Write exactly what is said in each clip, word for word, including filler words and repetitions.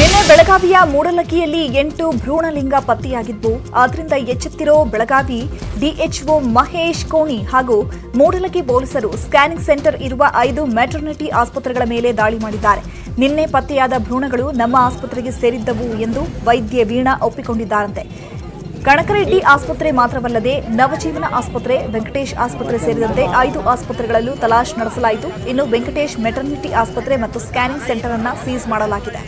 ನಿನ್ನೆ ಬೆಳಗಾವಿಯ ಮೂಡಲಗಿಯಲ್ಲಿ ಎಂಟು ಭ್ರೂಣಲಿಂಗ ಪತ್ತೆಯಾಗಿದ್ದು ಅದರಿಂದ ಎಚ್ಚೆತ್ತಿರೋ ಬೆಳಗಾವಿ ಡಿಎಚ್ಒ ಮಹೇಶ್ ಕೋಣಿ ಹಾಗೂ ಮೂಡಲಗಿ ಪೊಲೀಸರು ಸ್ಕ್ಯಾನಿಂಗ್ ಸೆಂಟರ್ ಇರುವ ಐದು ಮ್ಯಾಟರ್ನಿಟಿ ಆಸ್ಪತ್ರೆಗಳ ಮೇಲೆ ದಾಳಿ ಮಾಡಿದ್ದಾರೆ. ನಿನ್ನೆ ಪತ್ತೆಯಾದ ಭ್ರೂಣಗಳು ನಮ್ಮ ಆಸ್ಪತ್ರೆಗೆ ಸೇರಿದ್ದವು ಎಂದು ವೈದ್ಯೆ ವೀಣಾ ಒಪ್ಪಿಕೊಂಡಿದ್ದಾರಂತೆ. ಕನಕರೆಡ್ಡಿ ಆಸ್ಪತ್ರೆ ಮಾತ್ರವಲ್ಲದೆ ನವಜೀವನ ಆಸ್ಪತ್ರೆ, ವೆಂಕಟೇಶ್ ಆಸ್ಪತ್ರೆ ಸೇರಿದಂತೆ ಐದು ಆಸ್ಪತ್ರೆಗಳಲ್ಲೂ ತಲಾಶ್ ನಡೆಸಲಾಯಿತು. ಇನ್ನು ವೆಂಕಟೇಶ್ ಮೆಟರ್ನಿಟಿ ಆಸ್ಪತ್ರೆ ಮತ್ತು ಸ್ಕ್ಯಾನಿಂಗ್ ಸೆಂಟರ್ ಅನ್ನು ಸೀಸ್ ಮಾಡಲಾಗಿದೆ.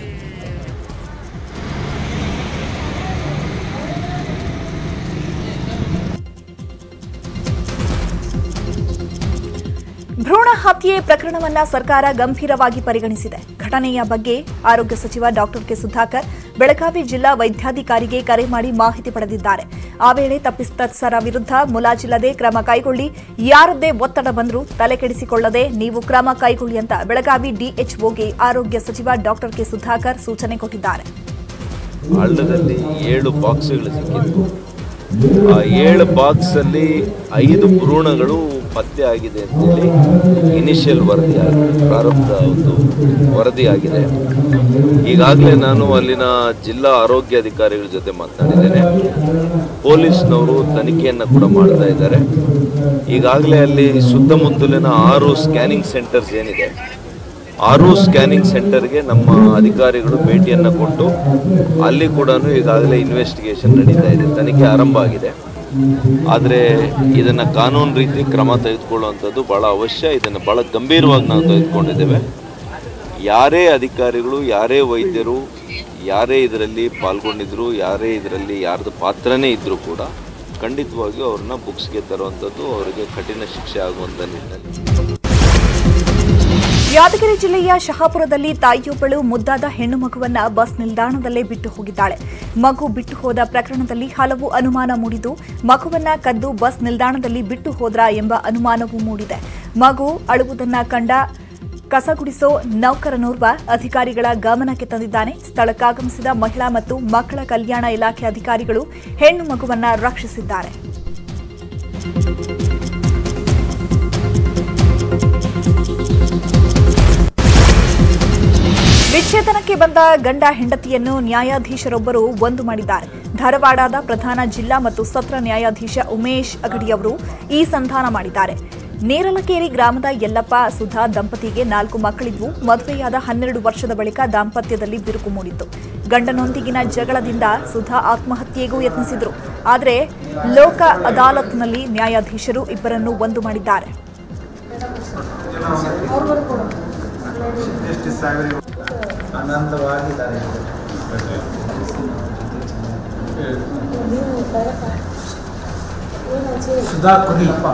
ಭ್ರೂಣ ಹತ್ಯೆ ಪ್ರಕರಣವನ್ನು ಸರ್ಕಾರ ಗಂಭೀರವಾಗಿ ಪರಿಗಣಿಸಿದೆ. ಘಟನೆಯ ಬಗ್ಗೆ ಆರೋಗ್ಯ ಸಚಿವ ಡಾಕ್ಟರ್ ಕೆ ಸುಧಾಕರ್ ಬೆಳಗಾವಿ ಜಿಲ್ಲಾ ವೈದ್ಯಾಧಿಕಾರಿಗೆ ಕರೆ ಮಾಡಿ ಮಾಹಿತಿ ಪಡೆದಿದ್ದಾರೆ. ಆ ವೇಳೆ ತಪ್ಪಿತಸ್ಥರ ವಿರುದ್ಧ ಮುಲಾಜಿಲ್ಲದೆ ಕ್ರಮ ಕೈಗೊಳ್ಳಿ, ಯಾರದ್ದೇ ಒತ್ತಡ ಬಂದರೂ ತಲೆಕೆಡಿಸಿಕೊಳ್ಳದೆ ನೀವು ಕ್ರಮ ಕೈಗೊಳ್ಳಿ ಅಂತ ಬೆಳಗಾವಿ ಡಿಎಚ್ಒಗೆ ಆರೋಗ್ಯ ಸಚಿವ ಡಾಕ್ಟರ್ ಕೆ ಸುಧಾಕರ್ ಸೂಚನೆ ಕೊಟ್ಟಿದ್ದಾರೆ. ಹಳ್ಳದಲ್ಲಿ ಏಳು ಬಾಕ್ಸ್ಗಳು ಸಿಕ್ಕಿತ್ತು. ಆ ಏಳು ಬಾಕ್ಸ್ ಅಲ್ಲಿ ಐದು ಭ್ರೂಣಗಳು ಪತ್ತೆ ಆಗಿದೆ ಅಂತೇಳಿ ಇನಿಷಿಯಲ್ ವರದಿ ಪ್ರಾರಂಭ ಒಂದು ವರದಿಯಾಗಿದೆ. ಈಗಾಗಲೇ ನಾನು ಅಲ್ಲಿನ ಜಿಲ್ಲಾ ಆರೋಗ್ಯ ಅಧಿಕಾರಿಗಳ ಜೊತೆ ಮಾತನಾಡಿದ್ದೇನೆ. ಪೊಲೀಸ್ನವರು ತನಿಖೆಯನ್ನು ಕೂಡ ಮಾಡ್ತಾ ಇದ್ದಾರೆ. ಈಗಾಗಲೇ ಅಲ್ಲಿ ಸುತ್ತಮುತ್ತಲಿನ ಆರು ಸ್ಕ್ಯಾನಿಂಗ್ ಸೆಂಟರ್ಸ್ ಏನಿದೆ, ಆರು ಸ್ಕ್ಯಾನಿಂಗ್ ಸೆಂಟರ್ಗೆ ನಮ್ಮ ಅಧಿಕಾರಿಗಳು ಭೇಟಿಯನ್ನು ಕೊಟ್ಟು ಅಲ್ಲಿ ಕೂಡ ಈಗಾಗಲೇ ಇನ್ವೆಸ್ಟಿಗೇಷನ್ ನಡೀತಾ ಇದೆ, ತನಿಖೆ ಆರಂಭ ಆಗಿದೆ. ಆದರೆ ಇದನ್ನು ಕಾನೂನು ರೀತಿ ಕ್ರಮ ತೆಗೆದುಕೊಳ್ಳುವಂಥದ್ದು ಭಾಳ ಅವಶ್ಯ. ಇದನ್ನು ಭಾಳ ಗಂಭೀರವಾಗಿ ನಾವು ತೆಗೆದುಕೊಂಡಿದ್ದೇವೆ. ಯಾರೇ ಅಧಿಕಾರಿಗಳು, ಯಾರೇ ವೈದ್ಯರು, ಯಾರೇ ಇದರಲ್ಲಿ ಪಾಲ್ಗೊಂಡಿದ್ರು, ಯಾರೇ ಇದರಲ್ಲಿ ಯಾರ್ದು ಪಾತ್ರನೇ ಇದ್ದರೂ ಕೂಡ ಖಂಡಿತವಾಗಿಯೂ ಅವ್ರನ್ನ ಬುಕ್ಸ್ಗೆ ತರುವಂಥದ್ದು, ಅವರಿಗೆ ಕಠಿಣ ಶಿಕ್ಷೆ ಆಗುವಂಥ ನಿಟ್ಟಿನಲ್ಲಿ. ಯಾದಗಿರಿ ಜಿಲ್ಲೆಯ ಶಹಾಪುರದಲ್ಲಿ ತಾಯಿಯೊಬ್ಬಳು ಮುದ್ದಾದ ಹೆಣ್ಣು ಮಗುವನ್ನ ಬಸ್ ನಿಲ್ದಾಣದಲ್ಲೇ ಬಿಟ್ಟು ಹೋಗಿದ್ದಾಳೆ. ಮಗು ಬಿಟ್ಟು ಹೋದ ಪ್ರಕರಣದಲ್ಲಿ ಹಲವು ಅನುಮಾನ ಮೂಡಿದ್ದು, ಮಗುವನ್ನ ಕದ್ದು ಬಸ್ ನಿಲ್ದಾಣದಲ್ಲಿ ಬಿಟ್ಟು ಹೋದ್ರಾ ಎಂಬ ಅನುಮಾನವೂ ಮೂಡಿದೆ. ಮಗು ಅಳುವುದನ್ನ ಕಂಡ ಕಸಗುಡಿಸೋ ನೌಕರನೋರ್ವ ಅಧಿಕಾರಿಗಳ ಗಮನಕ್ಕೆ ತಂದಿದ್ದಾನೆ. ಸ್ಥಳಕ್ಕಾಗಮಿಸಿದ ಮಹಿಳಾ ಮತ್ತು ಮಕ್ಕಳ ಕಲ್ಯಾಣ ಇಲಾಖೆ ಅಧಿಕಾರಿಗಳು ಹೆಣ್ಣು ಮಗುವನ್ನ ರಕ್ಷಿಸಿದ್ದಾರೆ. ವಿಚ್ಛೇದನಕ್ಕೆ ಬಂದ ಗಂಡ ಹೆಂಡತಿಯನ್ನು ನ್ಯಾಯಾಧೀಶರೊಬ್ಬರು ಒಂದು ಮಾಡಿದ್ದಾರೆ. ಧಾರವಾಡದ ಪ್ರಧಾನ ಜಿಲ್ಲಾ ಮತ್ತು ಸತ್ರ ನ್ಯಾಯಾಧೀಶ ಉಮೇಶ್ ಅಗಡಿಯವರು ಈ ಸಂಧಾನ ಮಾಡಿದ್ದಾರೆ. ನೇರಲಕೇರಿ ಗ್ರಾಮದ ಯಲ್ಲಪ್ಪ ಸುಧಾ ದಂಪತಿಗೆ ನಾಲ್ಕು ಮಕ್ಕಳಿದ್ವು. ಮದುವೆಯಾದ ಹನ್ನೆರಡು ವರ್ಷದ ಬಳಿಕ ದಾಂಪತ್ಯದಲ್ಲಿ ಬಿರುಕು ಮೂಡಿತ್ತು. ಗಂಡನೊಂದಿಗಿನ ಜಗಳದಿಂದ ಸುಧಾ ಆತ್ಮಹತ್ಯೆಗೂ ಯತ್ನಿಸಿದ್ರು. ಆದರೆ ಲೋಕ ಅದಾಲತ್ನಲ್ಲಿ ನ್ಯಾಯಾಧೀಶರು ಇಬ್ಬರನ್ನು ಒಂದು ಮಾಡಿದ್ದಾರೆ. ಆನಂದವಾಗಿದ್ದಾರೆ. ಸುಧಾ ಕುರಿಯಪ್ಪ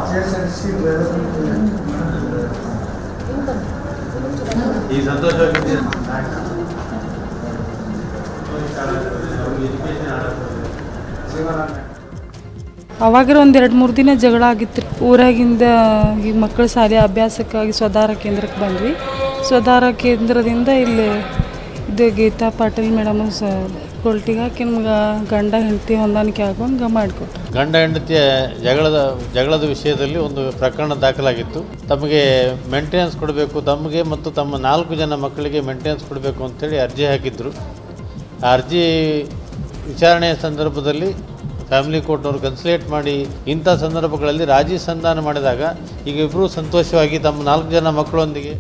ಈ ಸಂತೋಷವಾಗಿದ್ದೀರ. ಅವಾಗ ಒಂದು ಎರಡು ಮೂರು ದಿನ ಜಗಳ ಆಗಿತ್ತು. ಊರಾಗಿಂದ ಈ ಮಕ್ಕಳ ಶಾಲೆ ಅಭ್ಯಾಸಕ್ಕಾಗಿ ಸ್ವಧಾರ ಕೇಂದ್ರಕ್ಕೆ ಬಂದ್ವಿ. ಸ್ವಧಾರ ಕೇಂದ್ರದಿಂದ ಇಲ್ಲಿ ಇದು ಗೀತಾ ಪಾಟೀಲ್ ಮೇಡಮ್ ಸ ಕೊಲ್ಟಿಗೆ ಹಾಕಿ ನಮ್ಗೆ ಗಂಡ ಹೆಂಡತಿ ಹೊಂದಾಣಿಕೆ ಆಗುವಂಗೆ ಮಾಡಿಕೊಟ್ರು. ಗಂಡ ಹೆಂಡತಿಯ ಜಗಳದ ಜಗಳದ ವಿಷಯದಲ್ಲಿ ಒಂದು ಪ್ರಕರಣ ದಾಖಲಾಗಿತ್ತು. ತಮಗೆ ಮೇಂಟೆನೆನ್ಸ್ ಕೊಡಬೇಕು, ತಮಗೆ ಮತ್ತು ತಮ್ಮ ನಾಲ್ಕು ಜನ ಮಕ್ಕಳಿಗೆ ಮೇಂಟೆನೆನ್ಸ್ ಕೊಡಬೇಕು ಅಂತೇಳಿ ಅರ್ಜಿ ಹಾಕಿದ್ರು. ಆ ಅರ್ಜಿ ವಿಚಾರಣೆಯ ಸಂದರ್ಭದಲ್ಲಿ ಫ್ಯಾಮಿಲಿ ಕೋರ್ಟ್ನವರು ಕನ್ಸಲೇಟ್ ಮಾಡಿ ಇಂಥ ಸಂದರ್ಭಗಳಲ್ಲಿ ರಾಜಿ ಸಂಧಾನ ಮಾಡಿದಾಗ ಈಗ ಇಬ್ಬರು ಸಂತೋಷವಾಗಿ ತಮ್ಮ ನಾಲ್ಕು ಜನ ಮಕ್ಕಳೊಂದಿಗೆ.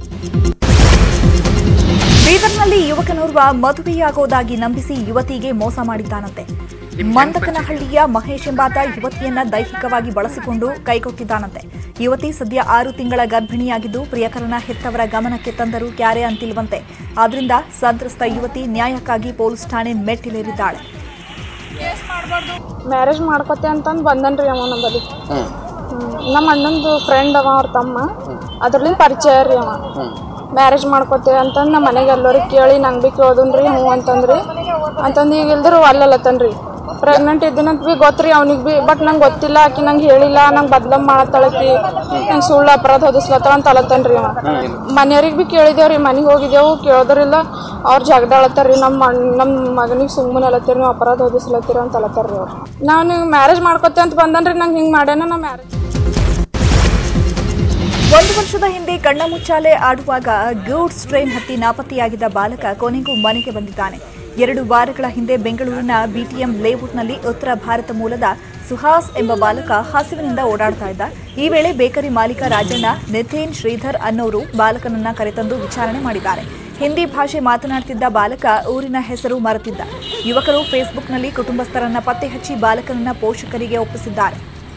ಬೀದರ್ನಲ್ಲಿ ಯುವಕನೋರ್ವ ಮದುವೆಯಾಗೋದಾಗಿ ನಂಬಿಸಿ ಯುವತಿಗೆ ಮೋಸ ಮಾಡಿದ್ದಾನಂತೆ. ಮಂದಕನಹಳ್ಳಿಯ ಮಹೇಶ್ ಎಂಬಾತ ಯುವತಿಯನ್ನ ದೈಹಿಕವಾಗಿ ಬಳಸಿಕೊಂಡು ಕೈಕೊಟ್ಟಿದ್ದಾನಂತೆ. ಯುವತಿ ಸದ್ಯ ಆರು ತಿಂಗಳ ಗರ್ಭಿಣಿಯಾಗಿದ್ದು ಪ್ರಿಯಕರನ ಹೆತ್ತವರ ಗಮನಕ್ಕೆ ತಂದರೂ ಕ್ಯಾರೆ ಅಂತಿಲ್ವಂತೆ. ಆದ್ರಿಂದ ಸಂತ್ರಸ್ತ ಯುವತಿ ನ್ಯಾಯಕ್ಕಾಗಿ ಪೊಲೀಸ್ ಠಾಣೆ ಮೆಟ್ಟಿಲೇರಿದ್ದಾಳೆ. ಮ್ಯಾರೇಜ್ ಮಾಡ್ಕೊತೆ ಅಂತಂದು ಬಂದನ್ರಿ ಅವ ನಂಬಲ್ಲಿ. ನಮ್ಮ ಅಣ್ಣಂದು ಫ್ರೆಂಡ್ ಅವ, ಅವ್ರ ತಮ್ಮ, ಅದ್ರಲ್ಲಿಂದ ಪರಿಚಯ ರೀ ಅವ. ಮ್ಯಾರೇಜ್ ಮಾಡ್ಕೊತೆ ಅಂತಂದು ನಮ್ಮ ಮನೆಗೆ ಎಲ್ಲರಿಗೆ ಕೇಳಿ ನಂಗೆ ಭೀ ಕೇಳ್ದನ್ರಿ ಹ್ಞೂ ಅಂತಂದ್ರಿ ಅಂತಂದು ಈಗ ಇಲ್ದ್ರು ಅಲ್ಲಲ್ಲತ್ತನ್ರಿ. ಪ್ರೆಗ್ನೆಂಟ್ ಇದ್ದೀನಂತ ಭೀ ಗೊತ್ತ್ರಿ ಅವ್ನಿಗೆ ಭೀ. ಬಟ್ ನಂಗೆ ಗೊತ್ತಿಲ್ಲ, ಆಕಿ ನಂಗೆ ಹೇಳಿಲ್ಲ, ನಂಗೆ ಬದ್ಲಮ್ ಮಾಡತ್ತಳಕಿ, ನಂಗೆ ಸುಳ್ಳು ಅಪರಾಧ ಹೊದಿಸ್ಲತ್ತಾಳ ಅಂತ ಅಲತ್ತನ್ರಿ ಅವ. ಮನೆಯವ್ರಿಗೆ ಭೀ ಕೇಳಿದೇವ್ರಿ, ಮನೆಗೆ ಹೋಗಿದ್ದೆವು, ಕೇಳೋದ್ರಿಲ್ಲ. ಅವ್ರು ಜಗದಾಳತ್ತಾರ್ರಿ, ನಮ್ಮ ನಮ್ಮ ಮಗನಿಗೆ ಸುಮ್ಮನೆ ಅಲತ್ತೀರಿ, ನೀವು ಅಪರಾಧ ಹೊದಿಸ್ಲತ್ತೀರ ಅಂತ ಅಲತ್ತಾರ್ರಿ ಅವ್ರು. ನಾನು ಮ್ಯಾರೇಜ್ ಮಾಡ್ಕೊತೆ ಅಂತ ಬಂದನ್ರಿ, ನಂಗೆ ಹಿಂಗೆ ಮಾಡ್ಯಾನ ನಾ ಮ್ಯಾರೇಜ್. ಒಂದು ವರ್ಷದ ಹಿಂದೆ ಕಣ್ಣ ಮುಚ್ಚಾಲೆ ಆಡುವಾಗ ಗೂಡ್ಸ್ ಟ್ರೈನ್ ಹತ್ತಿ ನಾಪತ್ತೆಯಾಗಿದ್ದ ಬಾಲಕ ಕೊನೆಗೂ ಮನೆಗೆ ಬಂದಿದ್ದಾನೆ. ಎರಡು ವಾರಗಳ ಹಿಂದೆ ಬೆಂಗಳೂರಿನ ಬಿಟಿಎಂ ಲೇಔಟ್ನಲ್ಲಿ ಉತ್ತರ ಭಾರತ ಮೂಲದ ಸುಹಾಸ್ ಎಂಬ ಬಾಲಕ ಹಸಿವಿನಿಂದ ಓಡಾಡ್ತಾ ಇದ್ದ. ಈ ವೇಳೆ ಬೇಕರಿ ಮಾಲೀಕ ರಾಜಣ್ಣ, ನಿತಿನ್, ಶ್ರೀಧರ್ ಅನ್ನೋರು ಬಾಲಕನನ್ನ ಕರೆತಂದು ವಿಚಾರಣೆ ಮಾಡಿದ್ದಾರೆ. ಹಿಂದಿ ಭಾಷೆ ಮಾತನಾಡುತ್ತಿದ್ದ ಬಾಲಕ ಊರಿನ ಹೆಸರು ಮರೆತಿದ್ದ. ಯುವಕರು ಫೇಸ್ಬುಕ್ನಲ್ಲಿ ಕುಟುಂಬಸ್ಥರನ್ನ ಪತ್ತೆ ಹಚ್ಚಿ ಬಾಲಕನನ್ನ ಪೋಷಕರಿಗೆ ಒಪ್ಪಿಸಿದ್ದಾರೆ.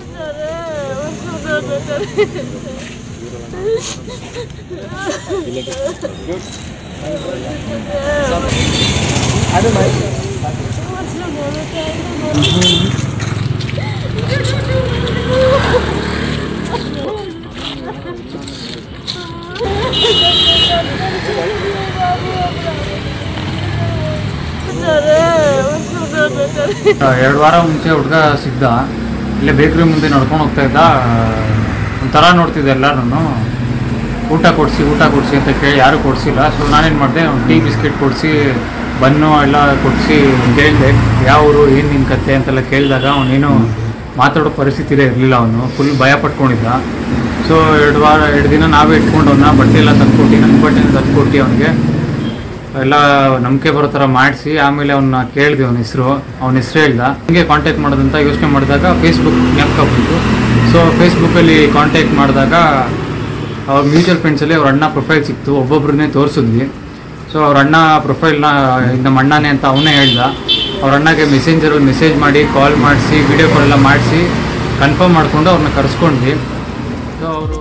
ಎರಡು ವಾರ ಮುಂಚೆ ಹುಡುಗ ಸಿದ್ದ, ಇಲ್ಲೇ ಬೇಕ್ರಿ ಮುಂದೆ ನಡ್ಕೊಂಡು ಹೋಗ್ತಾ ಇದ್ದ. ಒಂಥರ ನೋಡ್ತಿದ್ದೆ ಎಲ್ಲರೂ, ಊಟ ಕೊಡಿಸಿ ಊಟ ಕೊಡಿಸಿ ಅಂತ ಕೇಳಿ ಯಾರೂ ಕೊಡಿಸಿಲ್ಲ. ಸೊ ನಾನೇನು ಮಾಡಿದೆ, ಒಂದು ಟೀ ಬಿಸ್ಕೆಟ್ ಕೊಡಿಸಿ ಬನ್ನು ಎಲ್ಲ ಕೊಡಿಸಿ ಕೇಳಿದೆ, ಯಾವ ಊರು, ಏನು ನಿನ್ನ ಕತೆ ಅಂತೆಲ್ಲ ಕೇಳಿದಾಗ ಅವನೇನು ಮಾತಾಡೋ ಪರಿಸ್ಥಿತಿಲೇ ಇರಲಿಲ್ಲ. ಅವನು ಫುಲ್ ಭಯ ಪಟ್ಕೊಂಡಿದ್ದ. ಸೊ ಎರಡು ವಾರ ಎರಡು ದಿನ ನಾವೇ ಇಟ್ಕೊಂಡು ಅವನ್ನ ಬಟ್ಟೆ ಎಲ್ಲ ತಂದ್ಕೊಟ್ಟು, ನನ್ನ ಬಟ್ಟೆನ ತಂದ್ಕೊಟ್ಟು ಅವನಿಗೆ ಎಲ್ಲ ನಂಬಿಕೆ ಬರೋ ಥರ ಮಾಡಿಸಿ ಆಮೇಲೆ ಅವನ್ನ ಕೇಳಿದೆ ಅವನ ಹೆಸರು. ಅವನ ಹೆಸರು ಹೇಳ್ದ. ಹಂಗೆ ಕಾಂಟ್ಯಾಕ್ಟ್ ಮಾಡೋದಂತ ಯೋಚನೆ ಮಾಡಿದಾಗ ಫೇಸ್ಬುಕ್ ಜ್ಞಾಪಕ ಬಂತು. ಸೊ ಫೇಸ್ಬುಕ್ಕಲ್ಲಿ ಕಾಂಟ್ಯಾಕ್ಟ್ ಮಾಡಿದಾಗ ಅವ್ರ ಮ್ಯೂಚುವಲ್ ಫ್ರೆಂಡ್ಸಲ್ಲಿ ಅವ್ರ ಅಣ್ಣ ಪ್ರೊಫೈಲ್ ಸಿಕ್ತು. ಒಬ್ಬೊಬ್ಬರನ್ನೇ ತೋರಿಸಿದ್ವಿ. ಸೊ ಅವ್ರ ಅಣ್ಣ ಪ್ರೊಫೈಲ್ನ ನಮ್ಮ ಅಣ್ಣನೇ ಅಂತ ಅವನೇ ಹೇಳ್ದ. ಅವ್ರ ಅಣ್ಣಗೆ ಮೆಸೇಂಜರಲ್ಲಿ ಮೆಸೇಜ್ ಮಾಡಿ ಕಾಲ್ ಮಾಡಿಸಿ ವಿಡಿಯೋ ಕಾಲ್ ಎಲ್ಲ ಮಾಡಿಸಿ ಕನ್ಫರ್ಮ್ ಮಾಡಿಕೊಂಡು ಅವ್ರನ್ನ ಕರೆಸ್ಕೊಂಡ್ವಿ. ಸೊ ಅವರು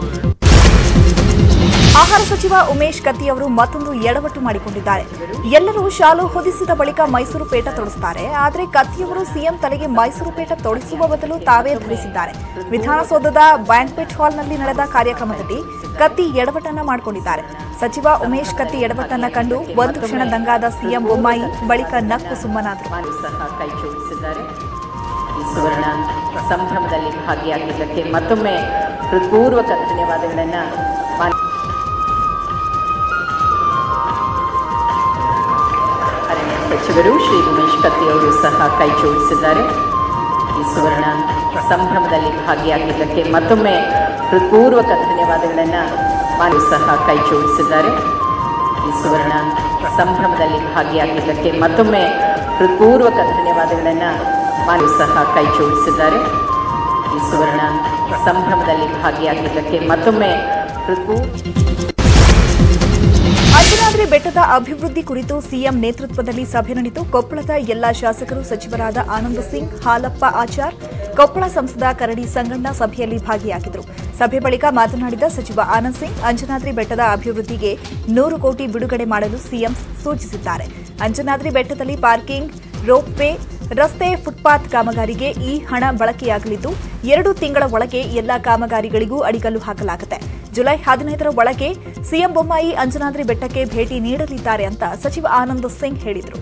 ಆಹಾರ ಸಚಿವ ಉಮೇಶ್ ಕತ್ತಿ ಅವರು ಮತ್ತೊಂದು ಎಡವಟ್ಟು ಮಾಡಿಕೊಂಡಿದ್ದಾರೆ. ಎಲ್ಲರೂ ಶಾಲು ಹೊದಿಸಿದ ಬಳಿಕ ಮೈಸೂರು ಪೇಟ ತೊಡಿಸುತ್ತಾರೆ. ಆದರೆ ಕತ್ತಿಯವರು ಸಿಎಂ ತಲೆಗೆ ಮೈಸೂರು ಪೇಟ ತೊಡಿಸುವ ಬದಲು ತಾವೇ ಧರಿಸಿದ್ದಾರೆ. ವಿಧಾನಸೌಧದ ಬ್ಯಾಂಕ್ವೆಟ್ ಹಾಲ್ನಲ್ಲಿ ನಡೆದ ಕಾರ್ಯಕ್ರಮದಲ್ಲಿ ಕತ್ತಿ ಎಡವಟ್ಟನ್ನ ಮಾಡಿಕೊಂಡಿದ್ದಾರೆ. ಸಚಿವ ಉಮೇಶ್ ಕತ್ತಿ ಎಡವಟ್ಟನ್ನ ಕಂಡು ಒಂದು ಕ್ಷಣ ದಂಗಾದ ಸಿಎಂ ಬೊಮ್ಮಾಯಿ ಬಳಿಕ ನಕ್ಕು ಸುಮ್ಮನಾದರು. ಸುವರ್ಣ ಸಂಭ್ರಮದಲ್ಲಿ ಭಾಗಿಯಾಗಿದ್ದಕ್ಕೆ ಮತ್ತೊಮ್ಮೆ ಹೃತ್ಪೂರ್ವಕ ಧನ್ಯವಾದಗಳನ್ನು ಅರಣ್ಯ ಸಚಿವರು ಶ್ರೀ ಉಮೇಶ್ ಕತ್ತಿ ಅವರು ಸಹ ಕೈ ಜೋಡಿಸಿದ್ದಾರೆ. ಈ ಸುವರ್ಣ ಸಂಭ್ರಮದಲ್ಲಿ ಭಾಗಿಯಾಗಿದ್ದಕ್ಕೆ ಮತ್ತೊಮ್ಮೆ ಹೃತ್ಪೂರ್ವಕ ಧನ್ಯವಾದಗಳನ್ನು ಮಾನು ಸಹ ಕೈ ಜೋಡಿಸಿದ್ದಾರೆ. ಈ ಸುವರ್ಣ ಸಂಭ್ರಮದಲ್ಲಿ ಭಾಗಿಯಾಗಿದ್ದಕ್ಕೆ ಮತ್ತೊಮ್ಮೆ ಹೃತ್ಪೂರ್ವಕ ಧನ್ಯವಾದಗಳನ್ನು ಮಾನು ಸಹ ಕೈ ಜೋಡಿಸಿದ್ದಾರೆ. ಈ ಸುವರ್ಣ ಸಂಭ್ರಮದಲ್ಲಿ ಭಾಗಿಯಾಗಿದ್ದಕ್ಕೆ ಮತ್ತೊಮ್ಮೆ ಹೃತ್ಪೂರ್ವ ಅಂಜನಾದ್ರಿ ಬೆಟ್ಟದ ಅಭಿವೃದ್ಧಿ ಕುರಿತು ಸಿಎಂ ನೇತೃತ್ವದಲ್ಲಿ ಸಭೆ ನಡೆಯಿತು. ಕೊಪ್ಪಳದ ಎಲ್ಲಾ ಶಾಸಕರು ಸಚಿವರಾದ ಆನಂದ್ ಸಿಂಗ್, ಹಾಲಪ್ಪ ಆಚಾರ್, ಕೊಪ್ಪಳ ಸಂಸದ ಕರಡಿ ಸಂಗಣ್ಣ ಸಭೆಯಲ್ಲಿ ಭಾಗಿಯಾಗಿದ್ದರು. ಸಭೆ ಬಳಿಕ ಮಾತನಾಡಿದ ಸಚಿವ ಆನಂದ್ ಸಿಂಗ್, ಅಂಜನಾದ್ರಿ ಬೆಟ್ಟದ ಅಭಿವೃದ್ಧಿಗೆ ನೂರು ಕೋಟಿ ಬಿಡುಗಡೆ ಮಾಡಲು ಸಿಎಂ ಸೂಚಿಸಿದ್ದಾರೆ. ಅಂಜನಾದ್ರಿ ಬೆಟ್ಟದಲ್ಲಿ ಪಾರ್ಕಿಂಗ್, ರೋಪ್ವೇ, ರಸ್ತೆ, ಫುಟ್ಪಾತ್ ಕಾಮಗಾರಿಗೆ ಈ ಹಣ ಬಳಕೆಯಾಗಲಿದ್ದು ಎರಡು ತಿಂಗಳ ಒಳಗೆ ಎಲ್ಲಾ ಕಾಮಗಾರಿಗಳಿಗೂ ಅಡಿಗಲ್ಲು ಹಾಕಲಾಗುತ್ತೆ. ಜುಲೈ ಹದಿನೈದರ ಒಳಗೆ ಸಿಎಂ ಬೊಮ್ಮಾಯಿ ಅಂಜನಾದ್ರಿ ಬೆಟ್ಟಕ್ಕೆ ಭೇಟಿ ನೀಡಲಿದ್ದಾರೆ ಅಂತ ಸಚಿವ ಆನಂದ್ ಸಿಂಗ್ ಹೇಳಿದರು.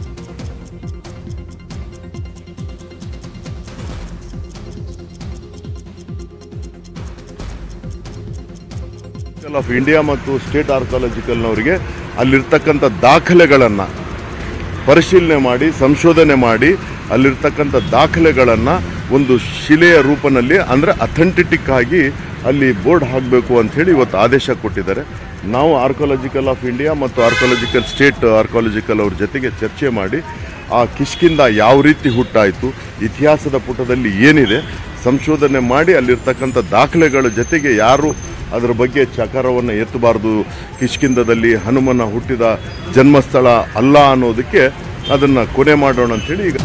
ಆಫ್ ಇಂಡಿಯಾ ಮತ್ತು ಸ್ಟೇಟ್ ಆರ್ಕಾಲಜಿಕಲ್ನವರಿಗೆ ಅಲ್ಲಿರ್ತಕ್ಕಂಥ ದಾಖಲೆಗಳನ್ನು ಪರಿಶೀಲನೆ ಮಾಡಿ ಸಂಶೋಧನೆ ಮಾಡಿ ಅಲ್ಲಿರ್ತಕ್ಕಂಥ ದಾಖಲೆಗಳನ್ನು ಒಂದು ಶಿಲೆಯ ರೂಪದಲ್ಲಿ ಅಂದರೆ ಅಥೆಂಟಿಟಿಕ್ ಆಗಿ ಅಲ್ಲಿ ಬೋರ್ಡ್ ಹಾಕಬೇಕು ಅಂಥೇಳಿ ಇವತ್ತು ಆದೇಶ ಕೊಟ್ಟಿದ್ದಾರೆ. ನಾವು ಆರ್ಕಾಲಜಿಕಲ್ ಆಫ್ ಇಂಡಿಯಾ ಮತ್ತು ಆರ್ಕಾಲಜಿಕಲ್ ಸ್ಟೇಟ್ ಆರ್ಕಾಲಜಿಕಲ್ ಅವ್ರ ಜೊತೆಗೆ ಚರ್ಚೆ ಮಾಡಿ ಆ ಕಿಷ್ಕಿಂಧ ಯಾವ ರೀತಿ ಹುಟ್ಟಾಯಿತು, ಇತಿಹಾಸದ ಪುಟದಲ್ಲಿ ಏನಿದೆ ಸಂಶೋಧನೆ ಮಾಡಿ ಅಲ್ಲಿರ್ತಕ್ಕಂಥ ದಾಖಲೆಗಳ ಜೊತೆಗೆ ಯಾರು ಅದರ ಬಗ್ಗೆ ಚಕಾರವನ್ನು ಎತ್ತಬಾರ್ದು, ಕಿಷ್ಕಿಂಧದಲ್ಲಿ ಹನುಮನ ಹುಟ್ಟಿದ ಜನ್ಮಸ್ಥಳ ಅಲ್ಲ ಅನ್ನೋದಕ್ಕೆ ಅದನ್ನು ಕೊನೆ ಮಾಡೋಣ ಅಂಥೇಳಿ ಈಗ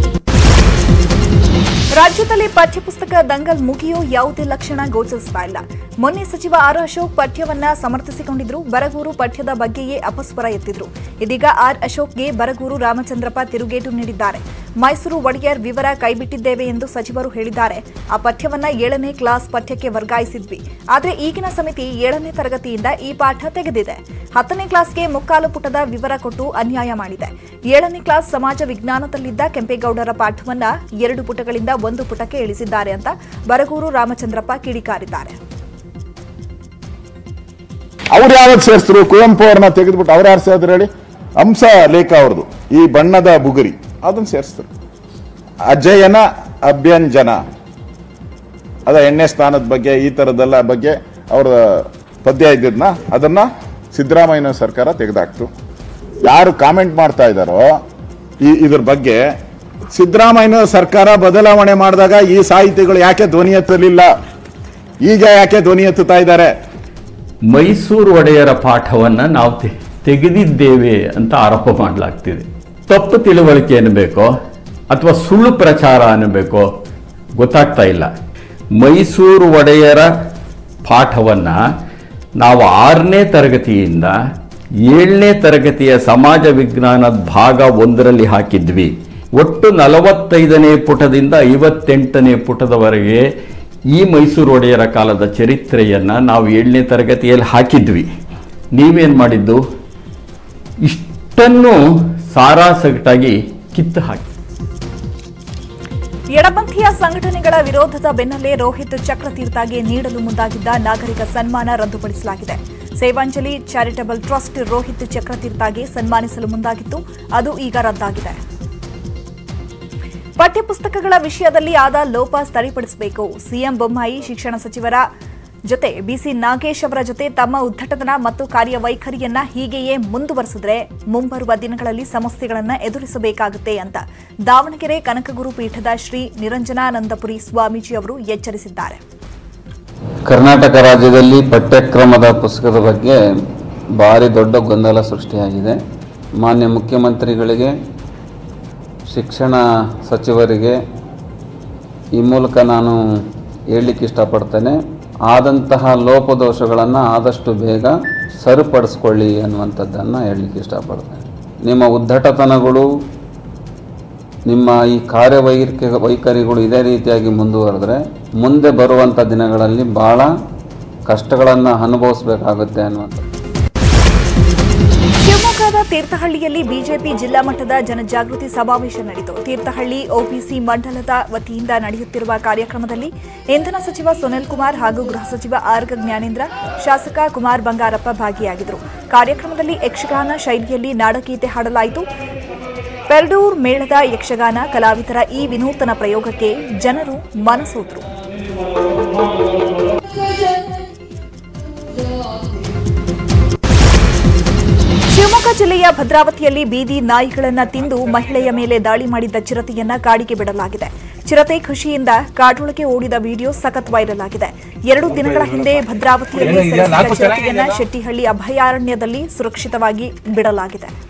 ರಾಜ್ಯದಲ್ಲಿ ಪಠ್ಯಪುಸ್ತಕ ದಂಗಲ್ ಮುಗಿಯೋ ಯಾವುದೇ ಲಕ್ಷಣ ಗೋಚರಿಸ್ತಾ ಇಲ್ಲ. ಮೊನ್ನೆ ಸಚಿವ ಆರ್ ಅಶೋಕ್ ಪಠ್ಯವನ್ನ ಸಮರ್ಥಿಸಿಕೊಂಡಿದ್ರು. ಬರಗೂರು ಪಠ್ಯದ ಬಗ್ಗೆಯೇ ಅಪಸ್ವರ ಎತ್ತಿದ್ರು. ಇದೀಗ ಆರ್ ಅಶೋಕ್ಗೆ ಬರಗೂರು ರಾಮಚಂದ್ರಪ್ಪ ತಿರುಗೇಟು ನೀಡಿದ್ದಾರೆ. ಮೈಸೂರು ಒಡೆಯರ್ ವಿವರ ಕೈಬಿಟ್ಟಿದ್ದೇವೆ ಎಂದು ಸಚಿವರು ಹೇಳಿದ್ದಾರೆ. ಆ ಪಠ್ಯವನ್ನ ಏಳನೇ ಕ್ಲಾಸ್ ಪಠ್ಯಕ್ಕೆ ವರ್ಗಾಯಿಸಿದ್ವಿ. ಆದರೆ ಈಗಿನ ಸಮಿತಿ ಏಳನೇ ತರಗತಿಯಿಂದ ಈ ಪಾಠ ತೆಗೆದಿದೆ. ಹತ್ತನೇ ಕ್ಲಾಸ್ಗೆ ಮುಕ್ಕಾಲು ಪುಟದ ವಿವರ ಕೊಟ್ಟು ಅನ್ಯಾಯ ಮಾಡಿದೆ. ಏಳನೇ ಕ್ಲಾಸ್ ಸಮಾಜ ವಿಜ್ಞಾನದಲ್ಲಿದ್ದ ಕೆಂಪೇಗೌಡರ ಪಾಠವನ್ನ ಎರಡು ಪುಟಗಳಿಂದ ಒಂದು ಪುಟಕ್ಕೆ ಇಳಿಸಿದ್ದಾರೆ ಅಂತ ಬರಗೂರು ರಾಮಚಂದ್ರಪ್ಪ ಕಿಡಿಕಾರಿದ್ದಾರೆ. ಅವ್ರು ಯಾವತ್ತು ಸೇರಿಸಿದ್ರು? ಕುವೆಂಪು ಅವ್ರನ್ನ ತೆಗೆದ್ಬಿಟ್ಟು ಅವ್ರು ಯಾರು ಸೇರಿದ್ರು ಹೇಳಿ? ಹಂಸ ಲೇಖ ಅವ್ರದ್ದು ಈ ಬಣ್ಣದ ಬುಗುರಿ ಅದನ್ನ ಸೇರಿಸ್ತಾರೆ. ಅಜಯನ ಅಭ್ಯಂಜನ ಅದ ಎಣ್ಣೆ ಸ್ಥಾನದ ಬಗ್ಗೆ ಈ ತರದೆಲ್ಲ ಬಗ್ಗೆ ಅವರ ಪದ್ಯ ಇದ್ದದನ್ನ ಅದನ್ನ ಸಿದ್ದರಾಮಯ್ಯ ಸರ್ಕಾರ ತೆಗೆದಾಕ್ತು. ಯಾರು ಕಾಮೆಂಟ್ ಮಾಡ್ತಾ ಇದ್ದಾರೋ ಈ ಇದ್ರ ಬಗ್ಗೆ ಸಿದ್ದರಾಮಯ್ಯ ಸರ್ಕಾರ ಬದಲಾವಣೆ ಮಾಡಿದಾಗ ಈ ಸಾಹಿತಿಗಳು ಯಾಕೆ ಧ್ವನಿ ಎತ್ತಲಿಲ್ಲ, ಈಗ ಯಾಕೆ ಧ್ವನಿ ಎತ್ತುತ್ತಾ ಇದ್ದಾರೆ? ಮೈಸೂರು ಒಡೆಯರ ಪಾಠವನ್ನು ನಾವು ತೆಗೆದಿದ್ದೇವೆ ಅಂತ ಆರೋಪ ಮಾಡಲಾಗ್ತಿದೆ. ತಪ್ಪು ತಿಳುವಳಿಕೆ ಅನ್ನಬೇಕೋ ಅಥವಾ ಸುಳ್ಳು ಪ್ರಚಾರ ಅನ್ನಬೇಕೋ ಗೊತ್ತಾಗ್ತಾ ಇಲ್ಲ. ಮೈಸೂರು ಒಡೆಯರ ಪಾಠವನ್ನು ನಾವು ಆರನೇ ತರಗತಿಯಿಂದ ಏಳನೇ ತರಗತಿಯ ಸಮಾಜ ವಿಜ್ಞಾನದ ಭಾಗ ಒಂದರಲ್ಲಿ ಹಾಕಿದ್ವಿ. ಒಟ್ಟು ನಲವತ್ತೈದನೇ ಪುಟದಿಂದ ಐವತ್ತೆಂಟನೇ ಪುಟದವರೆಗೆ ಈ ಮೈಸೂರು ಒಡೆಯರ ಕಾಲದ ಚರಿತ್ರೆಯನ್ನು ನಾವು ಏಳನೇ ತರಗತಿಯಲ್ಲಿ ಹಾಕಿದ್ವಿ. ನೀವೇನು ಮಾಡಿದ್ದು? ಇಷ್ಟನ್ನು ಸಾರಾಸಗಟಾಗಿ ಕಿತ್ತು ಹಾಕಿ. ಎಡಪಂಥೀಯ ಸಂಘಟನೆಗಳ ವಿರೋಧದ ಬೆನ್ನಲ್ಲೇ ರೋಹಿತ್ ಚಕ್ರತೀರ್ಥಗೆ ನೀಡಲು ಮುಂದಾಗಿದ್ದ ನಾಗರಿಕ ಸನ್ಮಾನ ರದ್ದುಪಡಿಸಲಾಗಿದೆ. ಸೇವಾಂಜಲಿ ಚಾರಿಟಬಲ್ ಟ್ರಸ್ಟ್ ರೋಹಿತ್ ಚಕ್ರತೀರ್ಥಗೆ ಸನ್ಮಾನಿಸಲು ಮುಂದಾಗಿತ್ತು, ಅದು ಈಗ ರದ್ದಾಗಿದೆ. ಪಠ್ಯಪುಸ್ತಕಗಳ ವಿಷಯದಲ್ಲಿ ಆದ ಲೋಪ ಸರಿಪಡಿಸಬೇಕು. ಸಿಎಂ ಬೊಮ್ಮಾಯಿ ಶಿಕ್ಷಣ ಸಚಿವರ ಜೊತೆ ಬಿಸಿ ನಾಗೇಶ್ ಅವರ ಜೊತೆ ತಮ್ಮ ಉದ್ಧಟತನ ಮತ್ತು ಕಾರ್ಯವೈಖರಿಯನ್ನ ಹೀಗೆಯೇ ಮುಂದುವರೆಸಿದ್ರೆ ಮುಂಬರುವ ದಿನಗಳಲ್ಲಿ ಸಮಸ್ಯೆಗಳನ್ನು ಎದುರಿಸಬೇಕಾಗುತ್ತೆ ಅಂತ ದಾವಣಗೆರೆ ಕನಕಗುರು ಪೀಠದ ಶ್ರೀ ನಿರಂಜನಾನಂದಪುರಿ ಸ್ವಾಮೀಜಿ ಅವರು ಎಚ್ಚರಿಸಿದ್ದಾರೆ. ಕರ್ನಾಟಕ ರಾಜ್ಯದಲ್ಲಿ ಪಠ್ಯಕ್ರಮದ ಪುಸ್ತಕದ ಬಗ್ಗೆ ಭಾರಿ ದೊಡ್ಡ ಗೊಂದಲ ಸೃಷ್ಟಿಯಾಗಿದೆ. ಮಾನ್ಯ ಮುಖ್ಯಮಂತ್ರಿಗಳಿಗೆ, ಶಿಕ್ಷಣ ಸಚಿವರಿಗೆ ಈ ಮೂಲಕ ನಾನು ಹೇಳಲಿಕ್ಕೆ ಇಷ್ಟಪಡ್ತೇನೆ, ಆದಂತಹ ಲೋಪದೋಷಗಳನ್ನು ಆದಷ್ಟು ಬೇಗ ಸರಿಪಡಿಸ್ಕೊಳ್ಳಿ ಅನ್ನುವಂಥದ್ದನ್ನು ಹೇಳಲಿಕ್ಕೆ ಇಷ್ಟಪಡ್ತೇನೆ. ನಿಮ್ಮ ಉದ್ಧಟತನಗಳು, ನಿಮ್ಮ ಈ ಕಾರ್ಯವೈಖರಿ ವೈಖರಿಗಳು ಇದೇ ರೀತಿಯಾಗಿ ಮುಂದುವರೆದ್ರೆ ಮುಂದೆ ಬರುವಂಥ ದಿನಗಳಲ್ಲಿ ಭಾಳ ಕಷ್ಟಗಳನ್ನು ಅನುಭವಿಸಬೇಕಾಗುತ್ತೆ ಅನ್ನುವಂಥದ್ದು. ಶಿವಮೊಗ್ಗದ ತೀರ್ಥಹಳ್ಳಿಯಲ್ಲಿ ಬಿಜೆಪಿ ಜಿಲ್ಲಾ ಮಟ್ಟದ ಜನಜಾಗೃತಿ ಸಮಾವೇಶ ನಡೆಯಿತು. ತೀರ್ಥಹಳ್ಳಿ ಒಬಿಸಿ ಮಂಡಲದ ವತಿಯಿಂದ ನಡೆಯುತ್ತಿರುವ ಕಾರ್ಯಕ್ರಮದಲ್ಲಿ ಇಂಧನ ಸಚಿವ ಸುನಿಲ್ ಕುಮಾರ್ ಹಾಗೂ ಗೃಹ ಸಚಿವ ಆರ್ಗ ಜ್ಞಾನೇಂದ್ರ, ಶಾಸಕ ಕುಮಾರ್ ಬಂಗಾರಪ್ಪ ಭಾಗಿಯಾಗಿದ್ದರು. ಕಾರ್ಯಕ್ರಮದಲ್ಲಿ ಯಕ್ಷಗಾನ ಶೈಲಿಯಲ್ಲಿ ನಾಡಗೀತೆ ಹಾಡಲಾಯಿತು. ಪೆರ್ಡೂರ್ ಮೇಳದ ಯಕ್ಷಗಾನ ಕಲಾವಿದರ ಈ ವಿನೂತನ ಪ್ರಯೋಗಕ್ಕೆ ಜನರು ಮನಸೋತರು. ಶಿವಮೊಗ್ಗ ಜಿಲ್ಲೆಯ ಭದ್ರಾವತಿಯಲ್ಲಿ ಬೀದಿ ನಾಯಿಗಳನ್ನು ತಿಂದು ಮಹಿಳೆಯ ಮೇಲೆ ದಾಳಿ ಮಾಡಿದ್ದ ಚಿರತೆಯನ್ನ ಕಾಡಿಗೆ ಬಿಡಲಾಗಿದೆ. ಚಿರತೆ ಖುಷಿಯಿಂದ ಕಾಡೊಳಗೆ ಓಡಿದ ವಿಡಿಯೋ ಸಖತ್ ವೈರಲ್ ಆಗಿದೆ. ಎರಡು ದಿನಗಳ ಹಿಂದೆ ಭದ್ರಾವತಿಯಲ್ಲಿ ಚಿರತೆಯನ್ನ ಶೆಟ್ಟಿಹಳ್ಳಿ ಅಭಯಾರಣ್ಯದಲ್ಲಿ ಸುರಕ್ಷಿತವಾಗಿ ಬಿಡಲಾಗಿದೆ.